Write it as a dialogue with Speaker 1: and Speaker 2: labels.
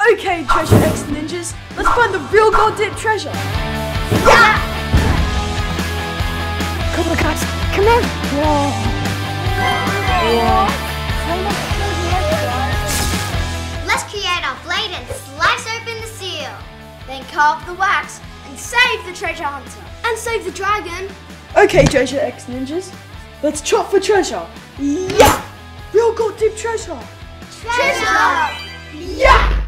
Speaker 1: Okay, Treasure X Ninjas, let's find the real gold dip treasure.
Speaker 2: Yeah! Come on, guys, come on! Whoa!
Speaker 3: Let's create our blade and slice open the seal. Then carve the wax and save the treasure hunter. And save the dragon.
Speaker 1: Okay, Treasure X Ninjas, let's chop for treasure. Yeah! Real gold dip treasure.
Speaker 3: Treasure!
Speaker 1: Yeah!